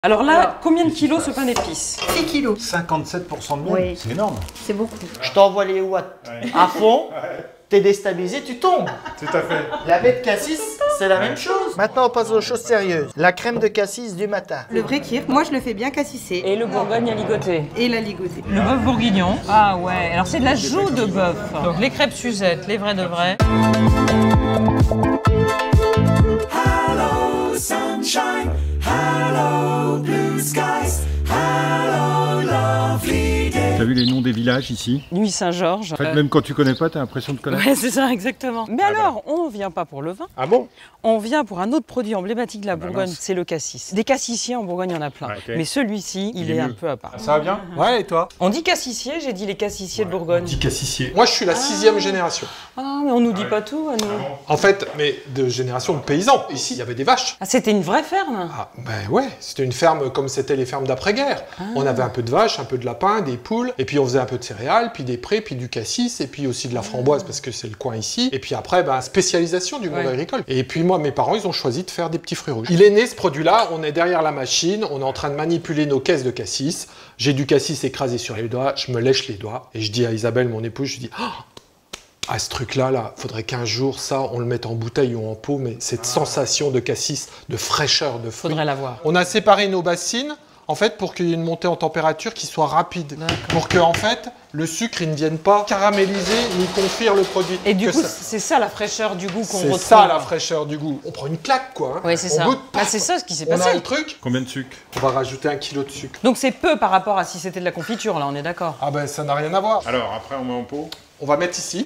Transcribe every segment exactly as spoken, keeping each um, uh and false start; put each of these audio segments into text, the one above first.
Alors là, combien de kilos ce pain d'épices? six kilos. cinquante-sept pour cent de miel, Oui. c'est énorme. C'est beaucoup. Je t'envoie les watts ouais. à fond, ouais. T'es déstabilisé, tu tombes. Tout à fait. La baie de cassis, c'est la ouais. même chose. Maintenant, on passe aux choses sérieuses. La crème de cassis du matin. Le vrai kir, moi je le fais bien cassissé. Et le bourgogne à ligoter. Et la ligoter. Le bœuf bourguignon. Ah ouais, alors c'est de la joue de bœuf. Donc les crêpes Suzette, les vrais de vrais. Hello sunshine, hello blue skies, hello lovely day. T'as vu les noms des villages ici? Nuit Saint-Georges. En fait, euh... même quand tu connais pas, t'as l'impression de connaître. Ouais, c'est ça, exactement. Mais ah alors, bah. on vient pas pour le vin. Ah bon? On vient pour un autre produit emblématique de la ah bah Bourgogne, mince. C'est le cassis. Des cassissiers en Bourgogne, il y en a plein. Ouais, okay. Mais celui-ci, il, il est, est un peu à part. Ça va bien? Ouais, et toi? On dit cassissier, j'ai dit les cassissiers ouais, de Bourgogne. On dit cassissier. Moi, je suis la ah. sixième génération. Ah, mais on nous dit ah ouais. pas tout, à nous. Ah bon. En fait, mais de génération de paysans. Ici, il y avait des vaches. Ah, c'était une vraie ferme? Ah, ben ouais, c'était une ferme comme c'était les fermes d'après-guerre. Ah. On avait un peu de vaches, un peu de lapins, des poules, et puis on faisait un peu de céréales, puis des prés, puis du cassis, et puis aussi de la framboise, parce que c'est le coin ici. Et puis après, ben, spécialisation du monde ouais. agricole. Et puis moi, mes parents, ils ont choisi de faire des petits fruits rouges. Il est né, ce produit-là, on est derrière la machine, on est en train de manipuler nos caisses de cassis. J'ai du cassis écrasé sur les doigts, je me lèche les doigts, et je dis à Isabelle, mon épouse, je dis... Oh, ah, ce truc-là, là, faudrait qu'un jour, ça, on le mette en bouteille ou en pot, mais cette ah. sensation de cassis, de fraîcheur, de fruits. Faudrait l'avoir. On a séparé nos bassines, en fait, pour qu'il y ait une montée en température qui soit rapide. Pour que, en fait, le sucre, il ne vienne pas caraméliser ni confire le produit. Et du que coup, c'est ça la fraîcheur du goût qu'on retrouve. C'est ça la fraîcheur du goût. On prend une claque, quoi. Hein. Oui, c'est ça. Goûte, ah, c'est ça ce qui s'est on passé. On a le truc. Combien de sucre? On va rajouter un kilo de sucre. Donc c'est peu par rapport à si c'était de la confiture, là, on est d'accord. Ah ben, ça n'a rien à voir. Alors, après, on met en pot. On va mettre ici.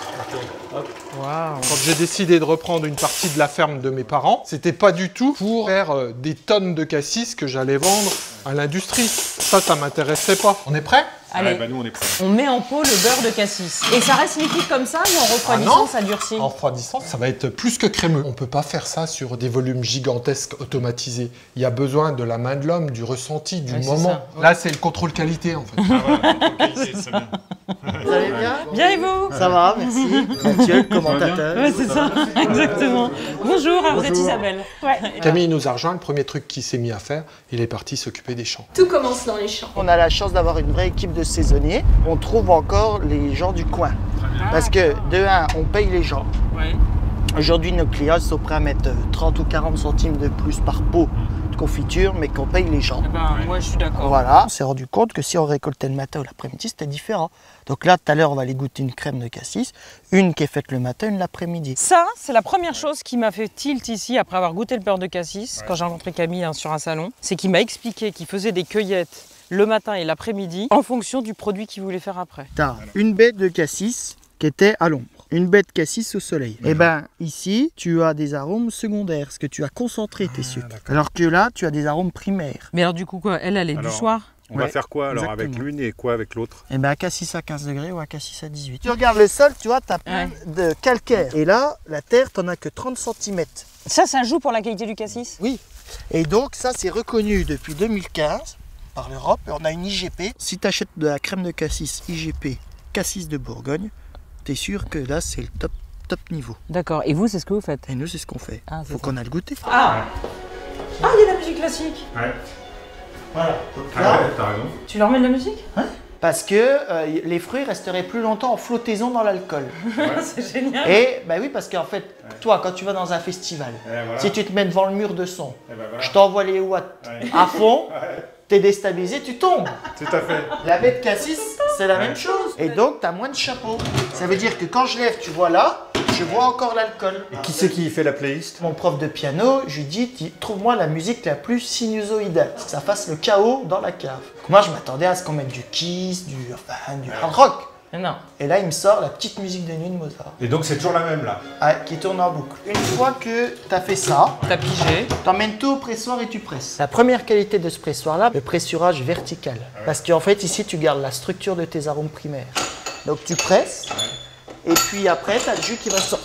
Wow. Quand j'ai décidé de reprendre une partie de la ferme de mes parents, c'était pas du tout pour faire euh, des tonnes de cassis que j'allais vendre à l'industrie. Ça, ça m'intéressait pas. On est prêt? Allez, ouais, bah nous, on est prêts. On met en pot le beurre de cassis. Et ça reste liquide comme ça ou en refroidissant, ah non, ça durcit? En refroidissant, ça va être plus que crémeux. On peut pas faire ça sur des volumes gigantesques automatisés. Il y a besoin de la main de l'homme, du ressenti, du ouais, moment. Ouais. Là, c'est le contrôle qualité, en fait. Ah ouais, contrôle qualité, c'est bien. Vous allez bien? Bien et vous? Ça va, merci. Mathieu, le commentateur. Ouais, c'est ça, exactement. Bonjour, vous êtes Isabelle. Ouais. Camille nous a rejoint, le premier truc qu'il s'est mis à faire, il est parti s'occuper des champs. Tout commence dans les champs. On a la chance d'avoir une vraie équipe de saisonniers. On trouve encore les gens du coin. Parce que, de un, on paye les gens. Ouais. Aujourd'hui, nos clients sont prêts à mettre trente ou quarante centimes de plus par pot de confiture, mais qu'on paye les gens. Eh ben, moi, je suis d'accord. Voilà. On s'est rendu compte que si on récoltait le matin ou l'après-midi, c'était différent. Donc là, tout à l'heure, on va aller goûter une crème de cassis, une qui est faite le matin, une l'après-midi. Ça, c'est la première chose qui m'a fait tilt ici, après avoir goûté le beurre de cassis, ouais. quand j'ai rencontré Camille hein, sur un salon. C'est qu'il m'a expliqué qu'il faisait des cueillettes le matin et l'après-midi, en fonction du produit qu'il voulait faire après. T'as une baie de cassis qui était à l'ombre, une baie de cassis au soleil. Et ben ici, tu as des arômes secondaires, parce que tu as concentré tes sucres. Ah, alors que là, tu as des arômes primaires. Mais alors du coup, quoi, elle, elle est alors, du soir? On ouais, va faire quoi alors exactement. Avec l'une et quoi avec l'autre? Et ben un cassis à quinze degrés ou un cassis à dix-huit. Tu regardes le sol, tu vois, tu as plein ouais. de calcaire. Et là, la terre, tu n'en as que trente centimètres. Ça, ça joue pour la qualité du cassis? Oui. Et donc, ça, c'est reconnu depuis deux mille quinze. Par l'Europe, on a une I G P. Si tu achètes de la crème de cassis I G P, cassis de Bourgogne, tu es sûr que là, c'est le top, top niveau. D'accord. Et vous, c'est ce que vous faites? Et nous, c'est ce qu'on fait. Ah, faut qu'on aille le goûter. Ah Ah, il y a la musique classique. Ouais. Voilà. Donc là, ah ouais, t'as raison. Tu leur mets de la musique? Ouais. Parce que euh, les fruits resteraient plus longtemps en flottaison dans l'alcool. Ouais. C'est génial. Et bah oui, parce qu'en fait, ouais. toi, quand tu vas dans un festival, voilà. si tu te mets devant le mur de son, ben voilà. je t'envoie les watts ouais. à fond. Ouais. T'es déstabilisé, tu tombes. Tout à fait. La baie de cassis, c'est la ouais. même chose. Et donc, tu as moins de chapeau. Ça veut dire que quand je lève, tu vois là, je vois encore l'alcool. Et qui c'est qui fait la playlist? Mon prof de piano, je lui dis, trouve-moi la musique la plus sinusoïdale, que ça fasse le chaos dans la cave. Donc moi, je m'attendais à ce qu'on mette du Kiss, du, enfin, du hard rock. Non. Et là, il me sort la petite musique de nuit de Mozart. Et donc, c'est toujours la même, là? Ouais, qui tourne en boucle. Une fois que tu as fait ça, tu as pigé, tu emmènes tout au pressoir et tu presses. La première qualité de ce pressoir-là, le pressurage vertical. Ouais. Parce qu'en fait, ici, tu gardes la structure de tes arômes primaires. Donc, tu presses, ouais. et puis après, tu as le jus qui va sortir.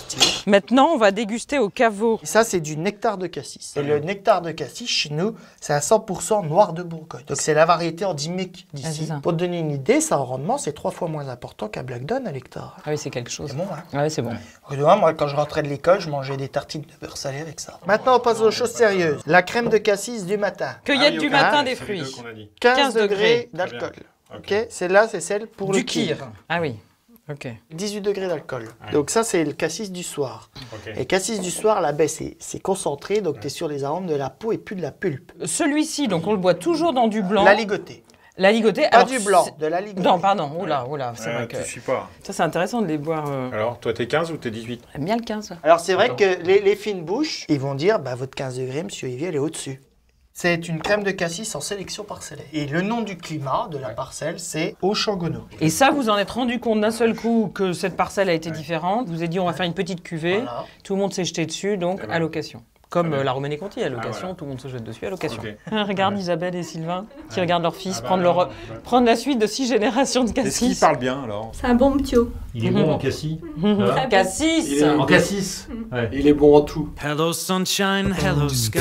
Maintenant, on va déguster au caveau. Et ça, c'est du nectar de cassis. Et le nectar de cassis, chez nous, c'est à cent pour cent noir de Bourgogne. Donc c'est la variété endémique Ah, c'est d'ici. ça. Pour te donner une idée, ça en rendement, c'est trois fois moins important qu'à Blackdown à l'hectare. Ah oui, c'est quelque chose. C'est bon, hein? Ah oui, c'est bon. Moi, quand je rentrais de l'école, je mangeais des tartines de beurre salé avec ça. Maintenant, on passe aux choses sérieuses. La crème de cassis du matin. Cueillette Ah oui, du ok. matin Ah, des c'est les deux fruits. qu'on a dit. quinze, quinze degrés degrés. d'alcool. Ok. Ok, celle-là, c'est celle pour Du le kir. kir. Ah oui, ok. dix-huit degrés d'alcool. Donc ça, c'est le cassis du soir. Ok. Et cassis du soir, la baie, c'est c'est concentré, donc tu es sur les arômes de la peau et plus de la pulpe. Celui-ci, donc on le boit toujours dans du blanc. La ligotée. La ligotée. Pas alors, du blanc, c'est- de la ligotée. Non, pardon. Oula, oula, c'est Ah, vrai que... tu suis pas. Ça, c'est intéressant de les boire. euh, Alors, toi, t'es quinze ou t'es dix-huit? J'aime bien le quinze. Alors c'est vrai que les, les fines bouches, ils vont dire, bah votre quinze degrés, monsieur Olivier, elle est au-dessus. C'est une crème de cassis en sélection parcellaire. Et le nom du climat de la parcelle, c'est Auchangono. Et ça, vous en êtes rendu compte d'un seul coup que cette parcelle a été différente. Vous avez dit, on va faire une petite cuvée. Voilà. Tout le monde s'est jeté dessus, donc vrai. à location. Comme Très euh, bien. la Romanée Conti, à location, Ah, voilà. tout le monde se jette dessus à location. Ok. Regarde Isabelle et Sylvain qui regardent leur fils Ah bah prendre, alors, leur, ouais. prendre la suite de six générations de Est-ce qu'il cassis. parle bien alors? C'est un bon ptio. Il est bon en cassis. Cassis Il est en cassis. Ouais. Il est bon en tout. Hello sunshine, hello sky.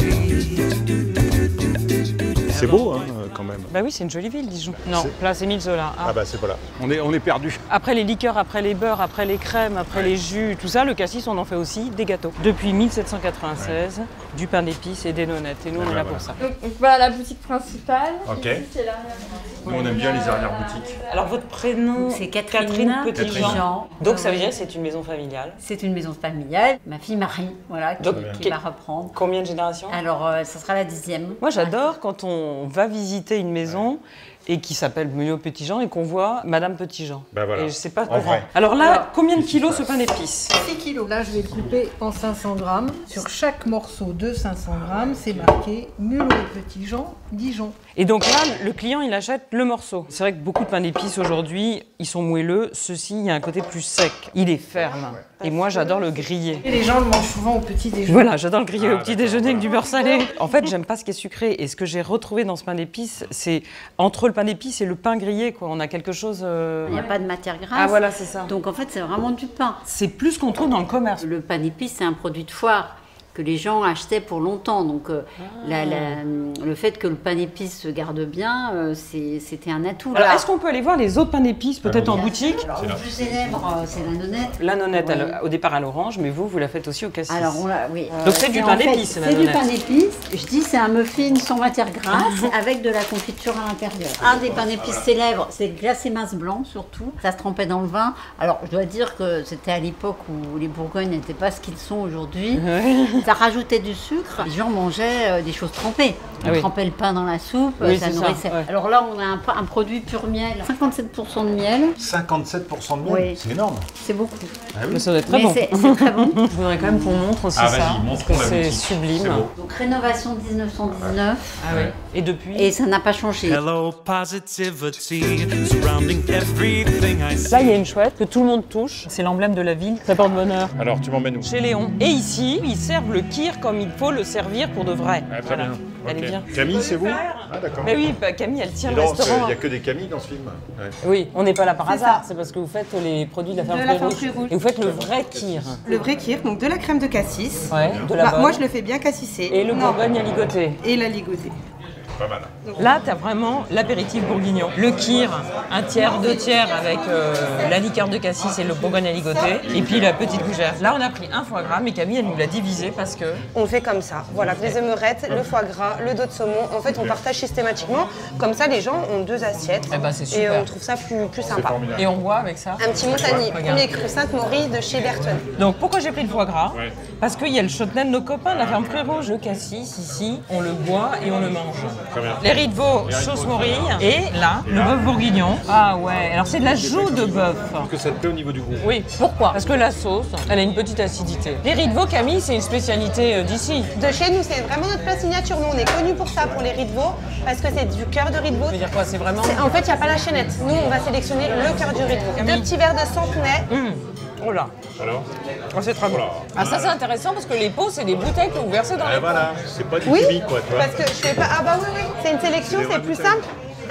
C'est beau, hein, quand même. Bah oui, c'est une jolie ville, Dijon. Non, place Émile Zola. Ah. Ah bah c'est pas là. On est, on est perdu. Après les liqueurs, après les beurres, après les crèmes, après les jus, tout ça, le cassis, on en fait aussi des gâteaux. Depuis mille sept cent quatre-vingt-seize, du pain d'épices et des nonnettes. Et nous, on est ben là voilà. pour ça. Donc, donc voilà la boutique principale. Ok. Ici, c'est l'arrière-boutique. Nous, on aime bien les arrière-boutiques. Alors, votre prénom C'est Catherine, Petit-Jean. Jean. Donc, ça veut dire que c'est une maison familiale. C'est une maison familiale. Ma fille Marie, voilà, qui, Donc, qui qui- va reprendre. Combien de générations? Alors, euh, ça sera la dixième. Moi, j'adore quand on va visiter une maison et qui s'appelle Mulot Petit-Jean et qu'on voit Madame Petit-Jean. Bah voilà. Et je sais pas En comment. vrai. Alors là, Alors, combien de kilos ce pain d'épices? six kilos. Là, je vais le couper en cinq cents grammes. Sur chaque morceau de cinq cents grammes, c'est marqué Mulot et Petit-Jean, Dijon. Et donc là, le client, il achète le morceau. C'est vrai que beaucoup de pains d'épices aujourd'hui, ils sont moelleux. Ceci, il y a un côté plus sec. Il est ferme. Et moi, j'adore le griller. Et les gens le mangent souvent au petit déjeuner. Voilà, j'adore le griller Ah, au petit déjeuner avec du beurre salé. En fait, j'aime pas ce qui est sucré. Et ce que j'ai retrouvé dans ce pain d'épices, c'est entre le pain d'épices et le pain grillé, quoi. On a quelque chose. euh, Il n'y a pas de matière grasse. Ah voilà, c'est ça. Donc en fait, c'est vraiment du pain. C'est plus qu'on trouve dans le commerce. Le pain d'épices, c'est un produit de foire que les gens achetaient pour longtemps. Donc euh, la- la- le fait que le pain d'épices se garde bien, euh, c'est- c'était un atout. Alors, Là, est-ce qu'on peut aller voir les autres pains d'épices, peut-être en boutique? alors, le plus célèbre, euh, c'est la nonnette. La nonnette, Ouais. elle, au départ à l'orange, mais vous, vous la faites aussi au cassis. Alors, on l'a, oui. Donc, c'est du en pain fait, d'épices, la C'est du nonnette. pain d'épices. Je dis, c'est un muffin sans matière grasse avec de la confiture à l'intérieur. Un des pains d'épices célèbres, c'est le glacé mince blanc, surtout. Ça se trempait dans le vin. Alors, je dois dire que c'était à l'époque où les Bourgognes n'étaient pas ce qu'ils sont aujourd'hui. Ça rajoutait du sucre. Les gens mangeaient euh, des choses trempées. On Ah oui. trempait le pain dans la soupe, Oui, ça c'est ça, nourrissait. ouais. Alors là, on a un, pa- un produit pur miel. cinquante-sept pour cent de miel, cinquante-sept pour cent de miel. Oui. C'est énorme. c'est beaucoup. Mais ça doit être très Mais bon. c'est c'est très bon. Je voudrais quand même qu'on montre aussi Ah, ça, vas-y, parce montre-nous que la c'est boutique. sublime. C'est beau. Donc rénovation dix-neuf cent dix-neuf. Ah oui. Et depuis Et ça n'a pas changé. Hello positivity surrounding everything I see. Là, il y a une chouette que tout le monde touche. C'est l'emblème de la ville. Ça porte bonheur. Alors, tu m'emmènes où? Chez Léon. Et ici, ils servent le kir comme il faut le servir pour de vrai. Ah, très Voilà. bien. Elle Ok. est bien. Camille, c'est vous? Ah, d'accord. Mais oui, bah, Camille, elle tient Et le donc, restaurant. il n'y a que des Camilles dans ce film. Ouais. Oui, on n'est pas là par C'est hasard. ça. C'est parce que vous faites les produits de la ferme De la Fruits ferme Rouges. Fruits Rouges. Et vous faites le vrai kir. Le vrai kir, donc de la crème de cassis. Ouais, de la Bah, bonne. moi, je le fais bien cassissé. Et le Non. bourgogne à ligoter. Et la ligotée. Pas mal. Là, tu as vraiment l'apéritif bourguignon. Le kir, un tiers, deux tiers avec euh, la liqueur de cassis et le bourgogne à ligoter. Et puis la petite gougère. Là, on a pris un foie gras, mais Camille, elle nous l'a divisé parce que... On le fait comme ça. Voilà, les émerettes, le foie gras, le dos de saumon. En fait, on partage systématiquement. Comme ça, les gens ont deux assiettes. Eh ben, c'est et super. on trouve ça plus, plus sympa. Et on boit avec ça. Un petit Montagny, Regarde. premier cru Sainte-Maurice de chez Berton. Donc pourquoi j'ai pris le foie gras? Ouais. Parce qu'il y a le chutney de nos copains de la ferme Fruits Rouges, le cassis, ici, on le boit et on le mange. Très bien. Les riz de veau, sauce morille. Et là, le bœuf bourguignon. Ah ouais, alors c'est de la joue de bœuf. Est-ce que ça te plaît au niveau du goût? Oui, pourquoi? Parce que la sauce, elle a une petite acidité. Les riz de veau, Camille, c'est une spécialité euh, d'ici. De chez nous, c'est vraiment notre plat signature. Nous, on est connus pour ça, pour les riz de veau, parce que c'est du cœur de riz de veau. Ça veut dire quoi? C'est vraiment... C'est- En fait, il n'y a pas la chaînette. Nous, on va sélectionner le cœur du riz de veau. Camille. Deux petits verres de centenay. Hum. Oh là, Alors? oh, c'est très bon. Ah ça c'est intéressant parce que les pots, c'est des bouteilles que vous versez dans Et les voilà, c'est pas du Oui, cubi, quoi, tu vois. parce que je fais pas. Ah bah oui, oui, c'est une sélection, C'est des c'est vraies plus bouteilles. simple.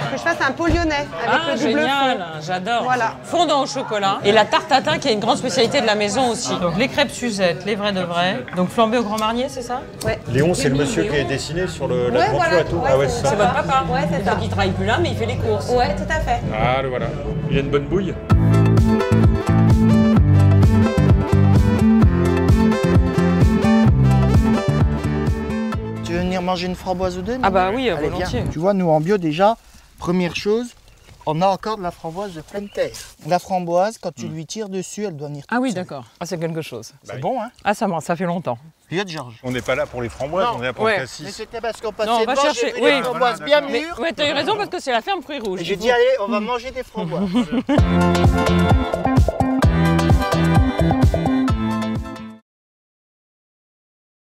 que je fasse un pot lyonnais avec Ah, le double génial, fond. j'adore. Voilà. Fondant au chocolat. Et la tarte tatin qui est une grande spécialité de la maison aussi. Donc les crêpes Suzette, les vrais de vrais. Donc flambé au Grand Marnier, c'est ça? Ouais. Léon, c'est le Léon, monsieur qui est Léon. dessiné sur le, Ouais, la devanture voilà. et tout. Ouais, ah ouais, c'est c'est C'est ça. votre papa? Ouais, c'est ça. Donc il travaille plus là, mais il fait les courses. Ouais, tout à fait. Ah, le voilà. Il a une bonne bouille. Tu veux venir manger une framboise ou deux? Ah bah oui, Allez, volontiers. viens. Tu vois, nous en bio déjà, première chose, on a encore de la framboise de pleine terre. La framboise, quand tu lui tires dessus, elle doit venir. Ah oui, d'accord. Ah, c'est quelque chose. C'est bon, hein? Ah, ça, ça fait longtemps. Lieu de Georges. On n'est pas là pour les framboises, Non. on est là pour Ouais. le Mais cassis. c'était parce qu'on Non, passait on va devant, chercher, j'ai vu oui. les framboises Voilà, bien d'accord. Mais mûres. ouais, t'as eu raison parce que c'est la ferme Fruits Rouges. Et j'ai du dit, coup. allez, on va manger des framboises.